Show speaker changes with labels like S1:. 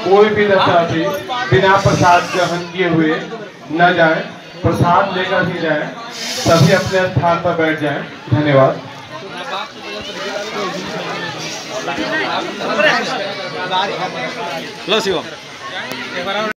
S1: कोई भी दर्शनार्थी बिना प्रसाद ग्रहण किए हुए न जाएं, प्रसाद लेकर ही जाएं, सभी अपने स्थान पर बैठ जाएं। धन्यवाद।
S2: लो शिवम।